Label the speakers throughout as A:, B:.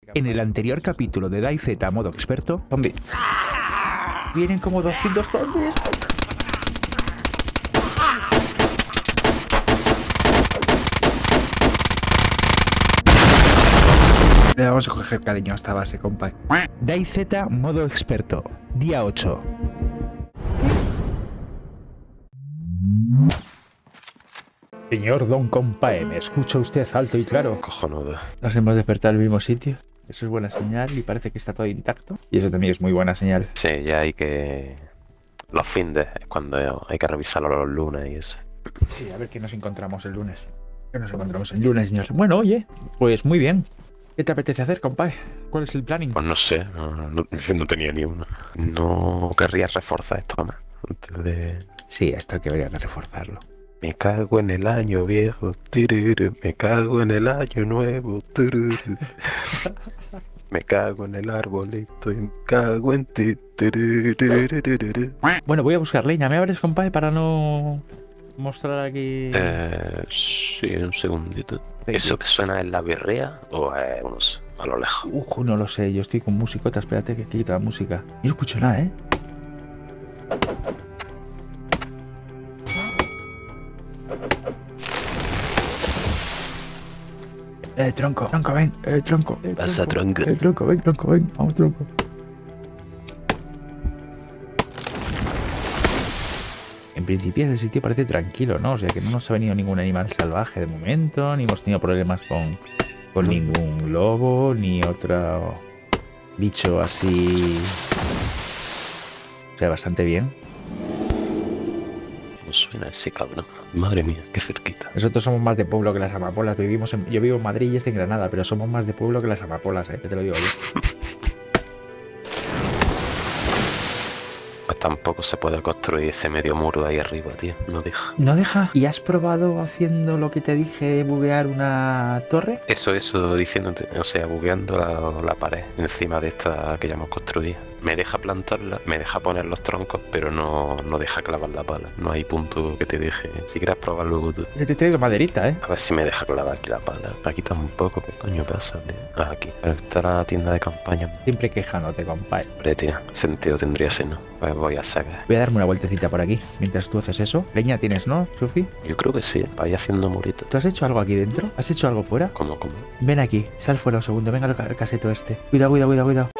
A: En el anterior capítulo de DayZ modo experto, zombie. Vienen como 200 zombies. Le vamos a coger cariño a esta base, compa. DayZ modo experto, día 8. Señor Don Compae, ¿me escucha usted alto y claro?
B: Cojonudo.
A: Nos hemos despertado en el mismo sitio. Eso es buena señal y parece que está todo intacto. Y eso también es muy buena señal.
B: Sí, ya hay que... Los findes es cuando hay que revisarlo los lunes y eso.
A: Sí, a ver qué nos encontramos el lunes. ¿Qué nos encontramos el lunes, señor? Bueno, oye, pues muy bien. ¿Qué te apetece hacer, compadre? ¿Cuál es el planning?
B: Pues no sé, no tenía ni uno. No querría reforzar esto más antes de...
A: Sí, esto que habría que reforzarlo.
B: Me cago en el año viejo, tururu. Me cago en el año nuevo, tururu. Me cago en el arbolito y me cago en ti. Turururururu.
A: Bueno, voy a buscar leña. ¿Me abres, compadre, para no mostrar aquí?
B: Sí, un segundito. ¿Eso que suena es la birria o es unos a lo lejos?
A: No lo sé. Yo estoy con musicota. Espérate que quito la música. Yo no escucho nada, ¿eh? Tronco, ven, tronco.
B: Pasa, tronco.
A: Tronco, ven, vamos, tronco. En principio ese sitio parece tranquilo, ¿no? O sea que no nos ha venido ningún animal salvaje de momento, ni hemos tenido problemas con ningún lobo, ni otro bicho así. O sea, bastante bien.
B: ¿Cómo suena ese cabrón? Madre mía, qué cerquita.
A: Nosotros somos más de pueblo que las amapolas. Yo vivo en Madrid y estoy en Granada, pero somos más de pueblo que las amapolas, ¿eh? Que te lo digo yo.
B: Pues tampoco se puede construir ese medio muro ahí arriba, tío. No deja.
A: ¿No deja? ¿Y has probado haciendo lo que te dije de buguear una torre?
B: Eso diciéndote, o sea, bugueando la pared encima de esta que ya hemos construido. Me deja plantarla, me deja poner los troncos, pero no deja clavar la pala. No hay punto que te deje. Si quieres probar luego tú.
A: Yo te he traído maderita, ¿eh?
B: A ver si me deja clavar aquí la pala. Aquí tampoco, ¿qué coño pasa, tío? Ah, aquí. Pero está la tienda de campaña.
A: Siempre quejándote, compadre.
B: Hombre, tío, sentido tendría si no. Pues voy a sacar.
A: Voy a darme una vueltecita por aquí. Mientras tú haces eso. Leña tienes, ¿no, Sufi?
B: Yo creo que sí, vaya haciendo muritos.
A: ¿Tú has hecho algo aquí dentro? ¿Has hecho algo fuera?
B: ¿Cómo?
A: Ven aquí, sal fuera un segundo. Venga al caseto este. Cuidado.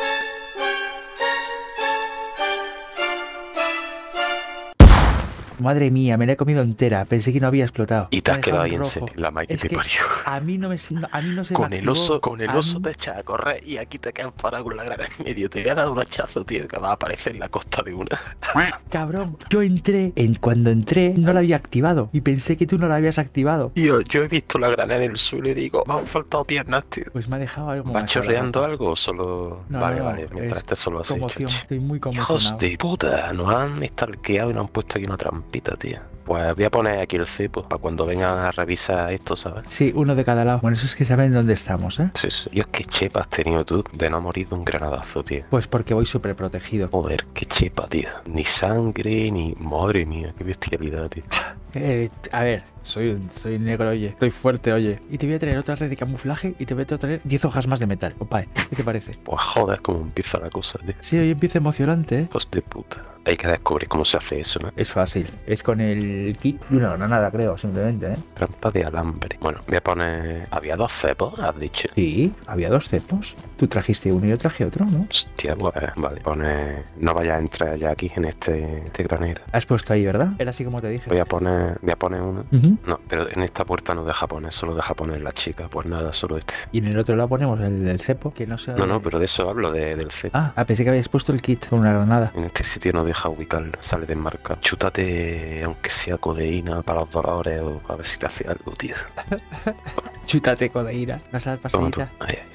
A: Madre mía, me la he comido entera. Pensé que no había explotado.
B: Y te has
A: Me ha
B: quedado
A: dejado
B: ahí en
A: rojo.
B: serio, la Mike
A: Es
B: te
A: que
B: parió.
A: a mí no se
B: Con
A: me
B: el oso,
A: activó.
B: con el oso te echas a correr y aquí te quedas parado con la grana en medio. Te voy a dar un hachazo, tío, que va a aparecer en la costa de una.
A: Cabrón, yo cuando entré no la había activado y pensé que tú no la habías activado.
B: Tío, yo he visto la granada en el suelo y digo, me han faltado piernas, tío.
A: Pues me ha dejado algo
B: ¿Vas
A: más.
B: chorreando algo o solo...?
A: No,
B: vale,
A: no,
B: mientras estés solo así,
A: conmoción,
B: chachi.
A: estoy muy
B: Hijos
A: conmocionado.
B: de puta, nos han stalkeado y nos han puesto aquí una trampita, tío. Pues voy a poner aquí el cepo para cuando vengan a revisar esto, ¿sabes?
A: Sí, uno de cada lado. Bueno, eso es que saben dónde estamos, ¿eh?
B: Sí. Dios, qué chepa has tenido tú de no morir de un granadazo, tío.
A: Pues porque voy súper protegido.
B: Joder, qué chepa, tío. Ni sangre, ni... Madre mía, qué bestialidad, tío.
A: A ver, soy negro, oye. Estoy fuerte, oye. Y te voy a traer otra red de camuflaje y te voy a traer 10 hojas más de metal, compadre. ¿Qué te parece?
B: Pues joder, cómo empieza la cosa, tío.
A: Sí, hoy empieza emocionante, ¿eh?
B: Hijos de puta. Hay que descubrir cómo se hace eso, ¿no?
A: Es fácil. Es con el kit de una granada, creo, simplemente, ¿eh?
B: Trampa de alambre. Bueno, voy a poner... ¿Había 2 cepos, has dicho?
A: Sí, había 2 cepos. Tú trajiste uno y yo traje otro, ¿no?
B: Hostia, pues vale. Pone... No vayas a entrar ya aquí en este granero.
A: Has puesto ahí, ¿verdad? Era así como te dije.
B: Voy a poner uno.
A: Ujú.
B: No, pero en esta puerta no deja poner, solo deja poner la chica. Pues nada, solo este.
A: Y en el otro lado ponemos el del cepo, que no sea...
B: No, pero de eso hablo, del cepo.
A: Pensé que habías puesto el kit con una granada.
B: En este sitio no deja ubicarlo, sale de marca. Chútate, aunque sea codeína para los dolores o a ver si te hace algo, tío.
A: Chútate, codeína. ¿Vas a dar
B: Toma tú.
A: pastillita?
B: Ahí.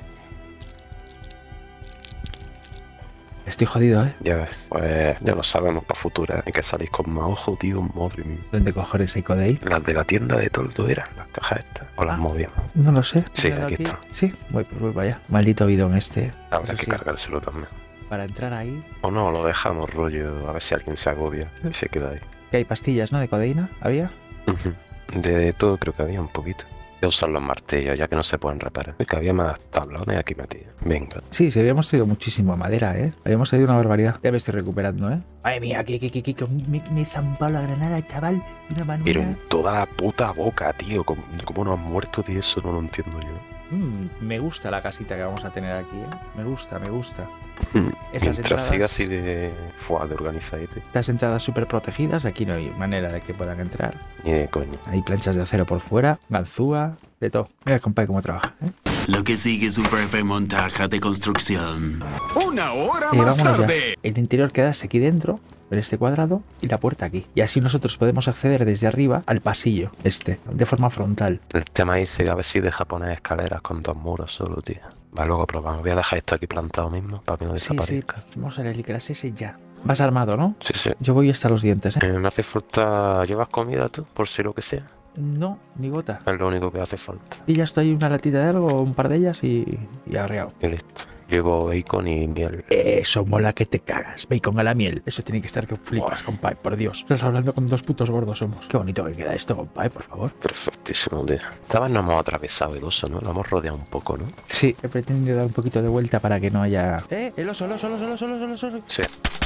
A: Estoy jodido, ¿eh?
B: Ya ves, pues ya lo sabemos para futura. Hay que salir con más ojo, tío, madre mía.
A: ¿Dónde cojones hay codeína?
B: Las de la tienda de Toldo eran las cajas estas. O las movimos.
A: No lo sé.
B: Sí,
A: Míralo
B: aquí está.
A: Sí, voy para allá. Maldito bidón este.
B: Habrá
A: Eso
B: que
A: sí,
B: cargárselo también.
A: para entrar ahí.
B: O no, lo dejamos rollo, a ver si alguien se agobia y se queda ahí.
A: Que hay pastillas, ¿no? De codeína, ¿había?
B: Ujú. De todo creo que había un poquito. Voy a usar los martillos, ya que no se pueden reparar. Es que había más tablones aquí metidos. Venga.
A: Sí, sí, habíamos traído muchísimo madera, ¿eh? Habíamos traído una barbaridad. Ya me estoy recuperando, ¿eh? Madre mía, que me he zampado la granada, chaval. De una manera...
B: Pero en toda la puta boca, tío. ¿Cómo no han muerto de eso? No lo entiendo yo.
A: Me gusta la casita que vamos a tener aquí, ¿eh? Me gusta, me gusta.
B: Mientras
A: entradas...
B: siga así de organizadete.
A: Estas entradas súper protegidas, aquí no hay manera de que puedan entrar.
B: Ni de coño.
A: Hay planchas de acero por fuera, ganzúa, de todo. Mira, compadre, cómo trabaja, ¿eh?
C: Lo que sigue es un breve montaje de construcción.
D: Una hora más tarde.
A: El interior queda aquí dentro, en este cuadrado, y la puerta aquí. Y así nosotros podemos acceder desde arriba al pasillo, de forma frontal.
B: El tema ahí sigue a ver si deja poner escaleras con 2 muros solo, tío. Va, luego probamos. Voy a dejar esto aquí plantado mismo para que no desaparezca.
A: Sí, vamos a la Helicras ese ya. Vas armado, ¿no?
B: Sí, sí.
A: Yo voy hasta los dientes, ¿eh?
B: Me hace falta... ¿Llevas comida tú? Por si lo que sea.
A: No, ni gota.
B: Es lo único que hace falta.
A: Y ya estoy una latita de algo, un par de ellas y arreado.
B: Y listo. Llevo bacon y miel.
A: Eso mola que te cagas. Bacon a la miel. Eso tiene que estar que flipas, compadre, por Dios. Estás hablando con 2 putos gordos somos. Qué bonito que queda esto, compadre, por favor.
B: Perfectísimo, tío. Esta vez no hemos atravesado el oso, ¿no? Lo hemos rodeado un poco, ¿no?
A: Sí, he pretendido dar un poquito de vuelta para que no haya... El oso.
B: Sí.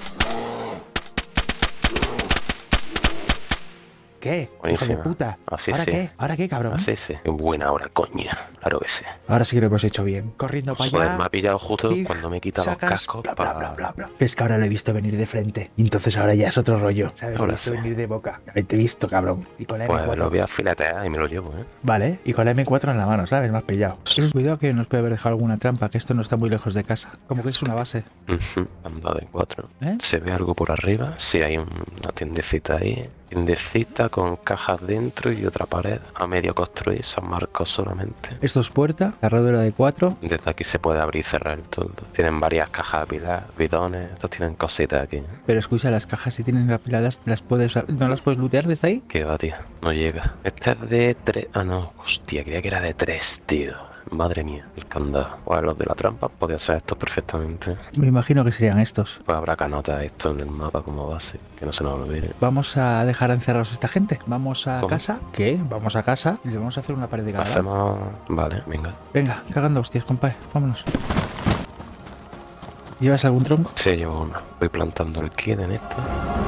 A: ¿Qué?
B: Buenísima.
A: Hijo de puta.
B: Así
A: ¿Ahora
B: sí.
A: qué? ¿Ahora qué, cabrón?
B: Así sí. Qué buena hora, coña. Claro que sí.
A: Ahora sí que lo hemos hecho bien. Corriendo para
B: Joder,
A: allá.
B: me ha pillado justo
A: y
B: cuando me he quitado los
A: sacas,
B: cascos
A: bla,
B: para...
A: bla, bla, bla. Es que ahora lo he visto venir de frente. Y entonces ahora ya es otro rollo. ¿Sabes? Lo he
B: Ahora
A: visto
B: sí.
A: venir de boca. Te he visto, cabrón. Y con la
B: Pues
A: M4.
B: lo voy a filetear y me lo llevo, ¿eh?
A: Vale, y con la M4 en la mano, ¿sabes? Me has pillado. Eso, cuidado que nos puede haber dejado alguna trampa, que esto no está muy lejos de casa. Como que es una base.
B: Anda de 4.
A: ¿Eh?
B: ¿Se ve algo por arriba? Sí, hay una tiendecita ahí. Tiendecita con cajas dentro y otra pared a medio construir. Son marcos solamente.
A: Esto es puerta, cerradura de 4.
B: Desde aquí se puede abrir y cerrar el todo. Tienen varias cajas apiladas, bidones. Estos tienen cositas aquí, ¿eh?
A: Pero escucha, las cajas si tienen apiladas, ¿no las puedes lootear desde ahí?
B: ¿Qué va, tío? No llega. Este es de 3. Ah, no. Hostia, creía que era de 3, tío. Madre mía, el candado. Pues los de la trampa podían ser estos perfectamente.
A: Me imagino que serían estos.
B: Pues habrá que anotar esto en el mapa como base, que no se nos olvide.
A: ¿Vamos a dejar encerrados a esta gente? ¿Vamos a
B: ¿Cómo?
A: casa? ¿Qué? Vamos a casa y le vamos a hacer una pared de cada lado.
B: Hacemos... Vale, venga.
A: Venga, cagando hostias, compadre. Vámonos. ¿Llevas algún tronco?
B: Sí, llevo uno. Voy plantando el kit en esto.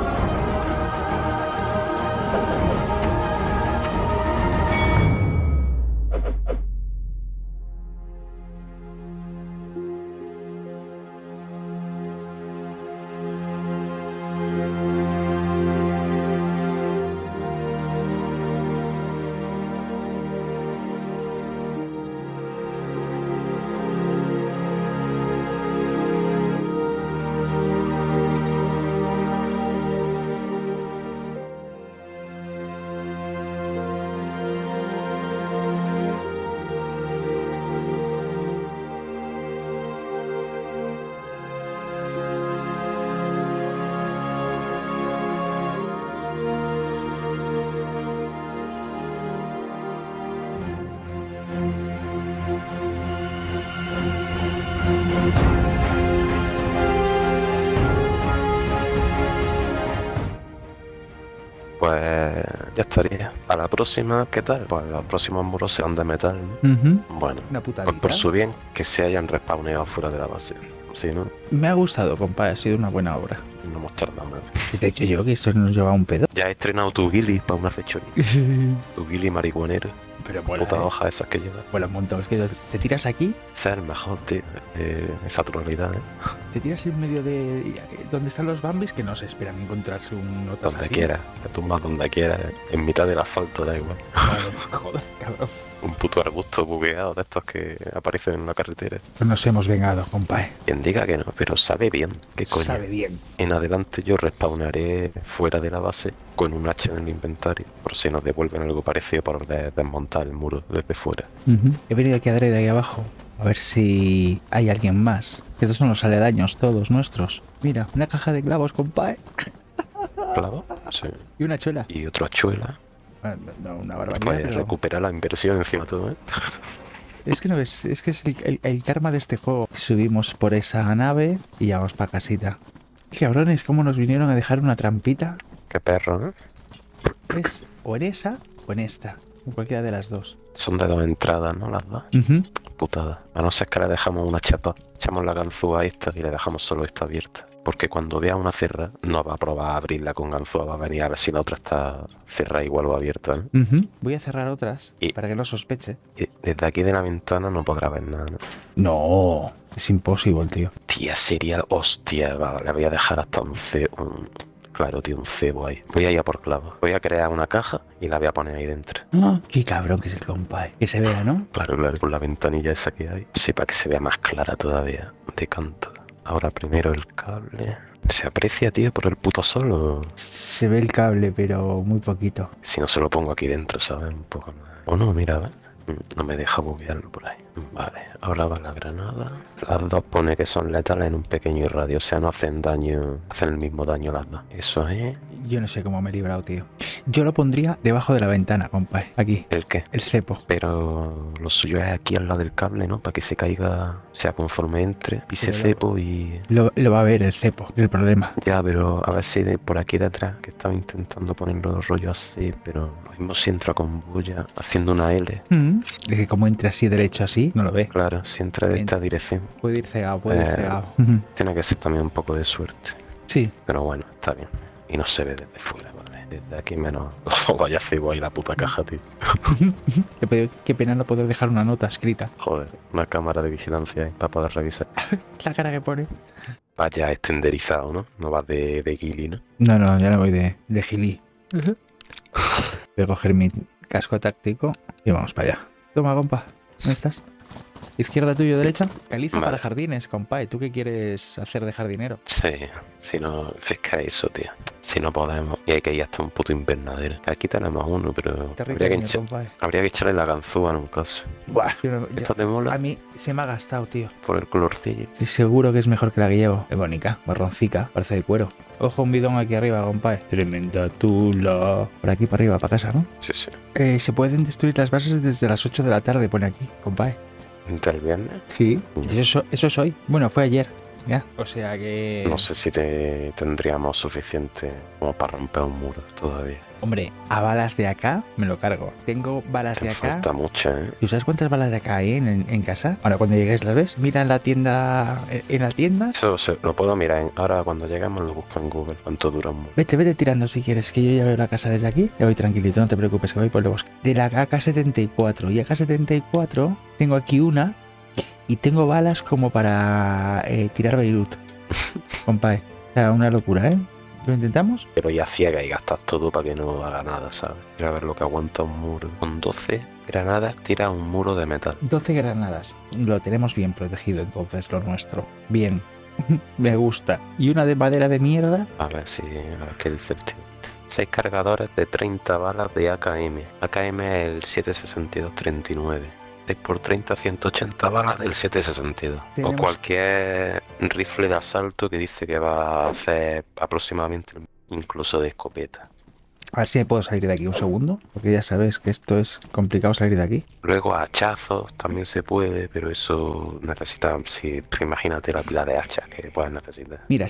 B: Pues ya estaría. A la próxima, ¿qué tal? Pues los próximos muros serán de metal, ¿no? Bueno,
A: Una putadita.
B: pues por su bien que se hayan respawneado fuera de la base. Si no,
A: Me ha gustado, compadre. Ha sido una buena obra.
B: no hemos tardado nada.
A: Y te he dicho yo que esto nos lleva un pedo.
B: Ya he estrenado tu Gilly para una fechoría. Tu Gilly marihuanero.
A: Pero mola,
B: Puta hoja esas que lleva.
A: Mola un montón. Es que te tiras aquí,
B: Ese es el mejor, tío. Esa tonalidad, ¿eh?
A: te tiras en medio de... donde están los bambis que no se esperan encontrarse un notas
B: Donde
A: así.
B: quiera. Te tumbas donde quiera. En mitad del asfalto, da igual.
A: Claro, joder, cabrón.
B: Un puto arbusto bugueado de estos que aparecen en la carretera.
A: Pues nos hemos vengado, compadre.
B: Quien diga que no, pero sabe bien. ¿Qué coño?
A: Sabe bien.
B: En adelante yo respawnaré fuera de la base con un hacha en el inventario, por si nos devuelven algo parecido para desmontar el muro desde fuera.
A: He venido aquí a adrede, ahí abajo, a ver si hay alguien más. Estos son los aledaños, todos nuestros. Mira, una caja de clavos, compadre.
B: ¿Clavo? Sí.
A: Y una chola.
B: Y otra hachuela.
A: No, una barbaridad.
B: Pues
A: pero
B: recuperar la inversión encima de todo, ¿eh?
A: es que no es que es el karma de este juego. Subimos por esa nave y ya vamos para casita. Cabrones, cómo nos vinieron a dejar una trampita.
B: Qué perro, ¿no?
A: Es o en esa o en esta. En cualquiera de las dos.
B: Son de 2 entradas, ¿no? Las dos.
A: Ujú.
B: Putada. A no ser que le dejamos una chapa, echamos la ganzúa esta y le dejamos solo esta abierta. Porque cuando vea una cerra, no va a probar a abrirla con ganzúa, va a venir a ver si la otra está cerrada igual o abierta, ¿eh?
A: Ujú. Voy a cerrar otras
B: Y-
A: para que no sospeche.
B: Y desde aquí de la ventana no podrá ver nada, ¿no?
A: No, es imposible, tío.
B: Tía, sería... Hostia, va, le voy a dejar hasta claro, tío, un cebo ahí. Voy a ir a por clavos. Voy a crear una caja y la voy a poner ahí dentro.
A: Ah, qué cabrón que es el compadre. Que se vea, ¿no?
B: Claro, por la ventanilla esa que hay. Sí, para que se vea más clara todavía. De canto. Ahora primero el cable. ¿Se aprecia, tío, por el puto sol o...?
A: Se ve el cable, pero muy poquito.
B: Si no se lo pongo aquí dentro, ¿sabes? Un poco más. O no, mira, ¿ves? No me deja buguearlo por ahí. Vale, ahora va la granada. Las dos pone que son letales en un pequeño radio. O sea, no hacen daño. Hacen el mismo daño las dos. Eso es...
A: Yo no sé cómo me he librado, tío. Yo lo pondría debajo de la ventana, compadre. Aquí,
B: ¿El qué?
A: el cepo.
B: Pero lo suyo es aquí al lado del cable, ¿no? Para que se caiga, o sea, conforme entre, pise
A: Pero-
B: cepo y...
A: Lo va a ver el cepo, es el problema.
B: Ya, pero a ver si por aquí detrás, que estaba intentando poner los rollos así, pero lo mismo si entra con bulla, haciendo una L.
A: De que como entre así derecho así, no lo ve.
B: Claro, si entra de esta dirección.
A: Puede ir cegado, puede ir
B: Eh,
A: cegado.
B: Tiene que ser también un poco de suerte.
A: Sí.
B: Pero bueno, está bien. Y no se ve desde fuera, ¿vale? Desde aquí menos... Oh, vaya cebo ahí la puta caja, tío.
A: Qué pena no poder dejar una nota escrita.
B: Joder, una cámara de vigilancia ahí para poder revisar.
A: La cara que pone.
B: Vaya estenderizado, ¿no? No vas de guili, ¿no?
A: No, ya no voy de gilí. Voy a coger mi casco táctico y vamos para allá. Toma, compa. ¿Dónde estás? ¿Izquierda tuyo, derecha? Caliza
B: Vale.
A: para jardines, compa. ¿Y tú qué quieres hacer de jardinero?
B: Sí, si no, es que eso, tío. Si no podemos, y hay que ir hasta un puto invernadero. Aquí tenemos uno, pero
A: Territorio, compa.
B: habría que echarle la ganzúa en un caso.
A: Buah,
B: ¿Esto te mola?
A: a mí se me ha gastado, tío.
B: Por el colorcillo.
A: Estoy seguro que es mejor que la que llevo. Es bonita, marroncica, parece de cuero. Ojo, un bidón aquí arriba, compadre. Tremenda tula. Por aquí para arriba, para casa, ¿no?
B: Sí, sí.
A: Se pueden destruir las bases desde las 8 de la tarde, pone aquí, compadre.
B: ¿Del viernes?
A: Sí. Eso es hoy. Bueno, fue ayer. Ya. O sea que...
B: No sé si tendríamos suficiente como para romper un muro todavía.
A: Hombre, a balas de acá me lo cargo. Tengo balas
B: Te
A: de acá.
B: falta mucho, ¿eh?
A: ¿Tú sabes cuántas balas de acá hay en casa? Ahora cuando llegues las ves. Mira en la tienda. En la tienda.
B: Eso lo puedo mirar. Ahora cuando lleguemos lo busco en Google. ¿Cuánto dura un muro?
A: Vete tirando si quieres, que yo ya veo la casa desde aquí. Ya voy tranquilito, no te preocupes, que voy por el bosque. De la AK-74. Y AK-74 tengo aquí una. Y tengo balas como para tirar Beirut. Compadre. O sea, una locura, ¿eh? ¿Lo intentamos?
B: Pero ya ciega y gastas todo para que no haga nada, ¿sabes? Mira a ver lo que aguanta un muro. Con 12 granadas tira un muro de metal.
A: 12 granadas. Lo tenemos bien protegido, entonces, lo nuestro. Bien. Me gusta. ¿Y una de madera de mierda?
B: A ver qué dice el tío. 6 cargadores de 30 balas de AKM. AKM es el 7.62-39. 6 por 30, 180 balas del 7.62. O
A: Tenemos-
B: cualquier rifle de asalto que dice que va a hacer aproximadamente incluso de escopeta.
A: A ver si me puedo salir de aquí un segundo, porque ya sabes que esto es complicado salir de aquí.
B: Luego hachazos también se puede, pero eso necesita, si imagínate la pila de hachas que puedes necesitar.
A: Mira,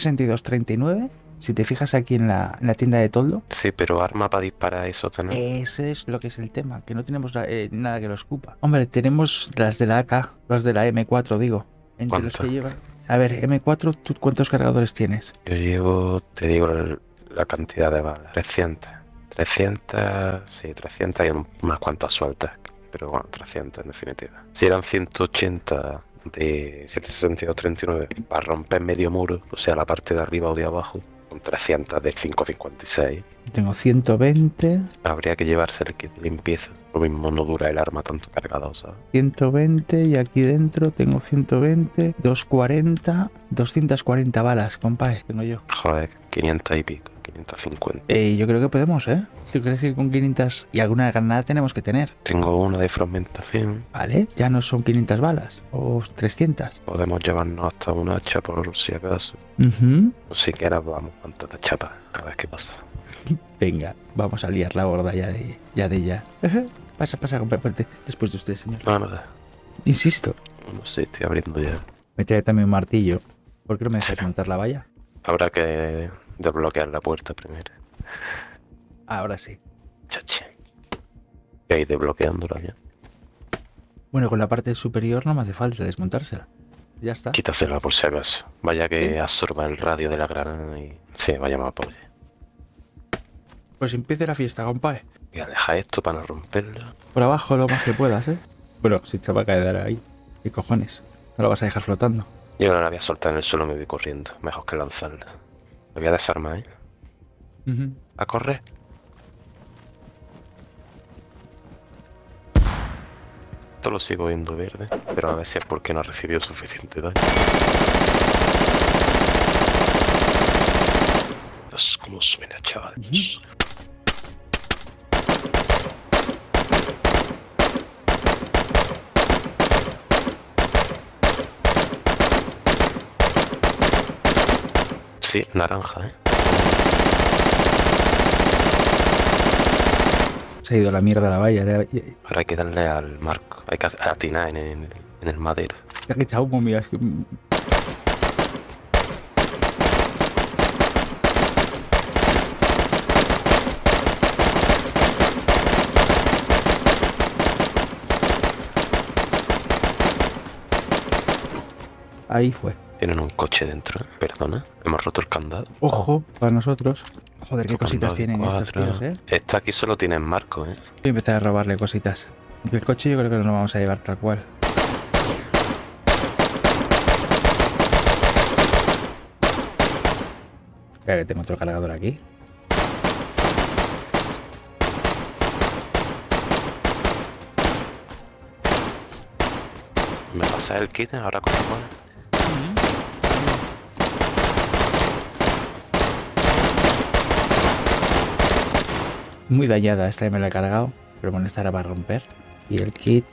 A: 7.62-39, si te fijas aquí en la tienda de toldo,
B: Sí, pero arma para disparar eso tenemos.
A: ese es lo que es el tema, que no tenemos nada que lo escupa. Hombre, tenemos las de la AK, las de la M4, digo, entre los
B: ¿Cuántas?
A: que llevan. A ver, M4, ¿tú cuántos cargadores tienes?
B: Yo llevo, te digo la cantidad de balas. 300. 300 y unas cuantas sueltas. Pero bueno, 300 en definitiva. Si eran 180 de 762-39 para romper medio muro, o sea, la parte de arriba o de abajo, con 300 del 5.56,
A: Tengo 120,
B: habría que llevarse el kit de limpieza. Lo mismo no dura el arma tanto cargado, ¿sabes?
A: 120 y aquí dentro tengo 120, 240, 240 balas, compadre, tengo yo.
B: Joder, 500 y pico, 550.
A: Yo creo que podemos, ¿eh? ¿Tú crees que con 500 y alguna granada tenemos que tener?
B: Tengo una de fragmentación.
A: ¿Vale? Ya no son 500 balas, o 300.
B: Podemos llevarnos hasta un hacha por si acaso.
A: Ujú.
B: O siquiera vamos antes de chapa, a ver qué pasa.
A: Venga, vamos a liar la gorda ya. Pasa, compadre, ponte después de usted, señor.
B: No, nada.
A: Insisto,
B: No sé, estoy abriendo ya.
A: me trae también un martillo. ¿Por qué no me dejas montar la valla?
B: Habrá que desbloquear la puerta primero.
A: Ahora sí.
B: Chache. Y ahí desbloqueándola ya.
A: Bueno, con la parte superior no me hace falta desmontársela. Ya está.
B: Quítasela por si acaso. Vaya que
A: ¿Sí?
B: absorba el radio de la granada y... Sí, vaya más pobre.
A: Pues empiece la fiesta, compadre.
B: Y aleja esto para no romperla.
A: Por abajo lo más que puedas, ¿eh? Bueno, si te va a caer ahí. ¿Qué cojones? No lo vas a dejar flotando.
B: Yo no la voy a soltar en el suelo, me voy corriendo. Mejor que lanzarla. La voy a desarmar, ¿eh?
A: Ujú.
B: A correr. Esto lo sigo viendo verde, pero a ver si es porque no ha recibido suficiente daño. Dios, cómo suena, chavales. Sí, naranja, ¿eh?
A: Se ha ido a la mierda la valla.
B: Ahora hay que darle al marco. Hay que atinar en el madero.
A: Se ha echado humo, mira. Es que... Ahí fue.
B: Tienen un coche dentro, ¿eh? Perdona. Hemos roto el candado.
A: Ojo, para nosotros. Joder, qué
B: Otro
A: cositas
B: candado de
A: tienen estos
B: 4.
A: tíos, ¿eh?
B: Esta aquí solo tiene marco, ¿eh?
A: Voy a empezar a robarle cositas. Aunque el coche yo creo que no lo vamos a llevar tal cual. Espera que tengo otro cargador aquí.
B: Me pasa el kit ahora con el
A: Muy dañada, esta ya me la he cargado. Pero bueno, esta era para romper. Y el kit.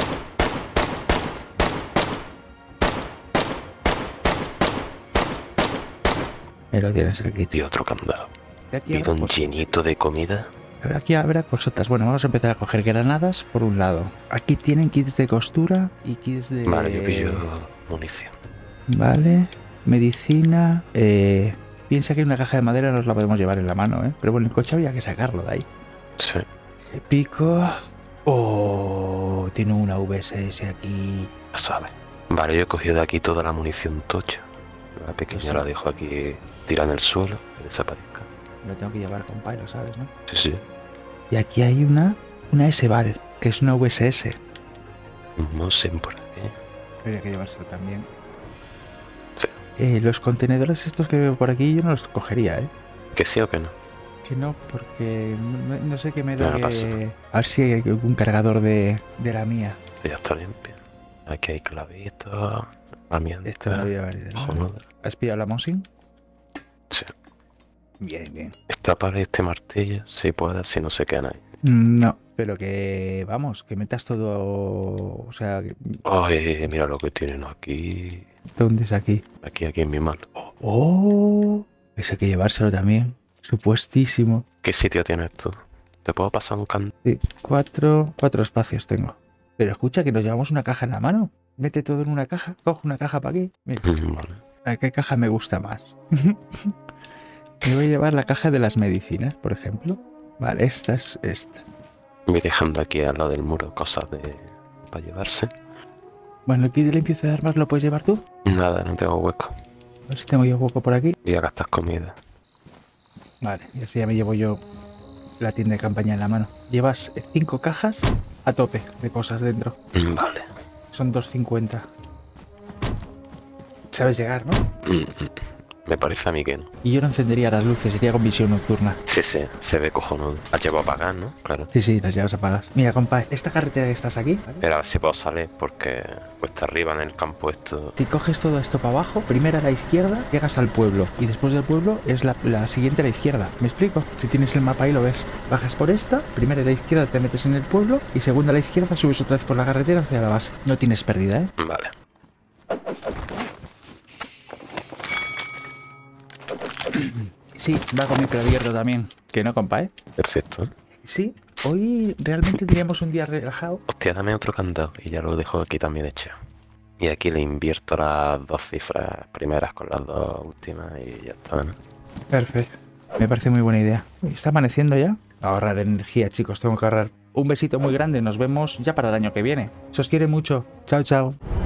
A: Ahí lo tienes el kit.
B: y otro candado.
A: De aquí
B: Pido
A: habrá
B: un chinito de comida.
A: aquí habrá cositas. Bueno, vamos a empezar a coger granadas por un lado. Aquí tienen kits de costura y kits de...
B: Vale, yo pillo munición.
A: Vale. Medicina. Piensa que una caja de madera nos la podemos llevar en la mano, ¿eh? Pero bueno, el coche había que sacarlo de ahí.
B: Sí.
A: Pico. Oh, tiene una VSS aquí.
B: Ya sabes. Vale, yo he cogido de aquí toda la munición tocha. La pequeña
A: Sí.
B: la dejo aquí tirada en el suelo, que desaparezca.
A: Lo tengo que llevar, compadre, lo sabes, ¿no?
B: Sí, sí.
A: Y aquí hay una S-Val, que es una VSS.
B: Un Mosin por aquí.
A: Habría que llevárselo también.
B: Sí.
A: Los contenedores estos que veo por aquí yo no los cogería, ¿eh?
B: ¿Que sí o que no?
A: Que no, porque no sé qué me
B: No,
A: da
B: no pasa.
A: A ver si hay algún cargador de la mía.
B: Ya está limpio. Aquí hay clavitos, herramientas.
A: Esto me lo voy a llevar. ¿No?
B: Joder.
A: ¿Has pillado la Mosin?
B: Sí.
A: Bien, bien.
B: Esta pared, este martillo, si puedes, si no se quedan ahí.
A: No, pero que vamos, que metas todo. O sea, que
B: Ay, mira lo que tienen aquí.
A: ¿dónde es aquí?
B: Aquí en mi mano.
A: ¡Oh! Eso hay que llevárselo también. Supuestísimo.
B: ¿Qué sitio tienes tú? ¿Te puedo pasar un can?
A: Sí, cuatro espacios tengo. Pero escucha que nos llevamos una caja en la mano. Mete todo en una caja, coge una caja para aquí. Mira,
B: Vale.
A: ¿a qué caja me gusta más? Me voy a llevar la caja de las medicinas, por ejemplo. Vale, esta es esta.
B: Voy dejando aquí al lado del muro cosas para llevarse.
A: Bueno, el kit de limpieza de armas lo puedes llevar tú.
B: Nada, no tengo hueco.
A: A ver si tengo yo hueco por aquí.
B: Voy a gastar comida.
A: Vale, y así ya me llevo yo la tienda de campaña en la mano. Llevas 5 cajas a tope de cosas dentro.
B: Vale.
A: Son 2,50. Sabes llegar, ¿no?
B: Me parece a mí que no.
A: Y yo no encendería las luces, iría con visión nocturna.
B: Sí, sí, se ve cojonudo. Has llevado a pagar, ¿no? Claro.
A: Sí, sí, las llevas apagadas. Mira, compadre, esta carretera que estás aquí, ¿vale?
B: Pero a ver si puedo salir porque cuesta arriba en el campo esto.
A: Si coges todo esto para abajo, primero a la izquierda llegas al pueblo y después del pueblo es la siguiente a la izquierda. ¿Me explico? Si tienes el mapa ahí lo ves. Bajas por esta, primero a la izquierda te metes en el pueblo y segunda a la izquierda subes otra vez por la carretera hacia la base. No tienes pérdida, ¿eh?
B: Vale.
A: Sí, va con micro abierto también. Que no, compadre.
B: Perfecto.
A: Sí, hoy realmente teníamos un día relajado.
B: Hostia, dame otro candado y ya lo dejo aquí también hecho. Y aquí le invierto las 2 cifras primeras con las 2 últimas y ya está, ¿no?
A: Perfecto. Me parece muy buena idea. Está amaneciendo ya. Ahorrar energía, chicos. Tengo que ahorrar Un besito muy grande, nos vemos ya para el año que viene. Se os quiere mucho. Chao, chao.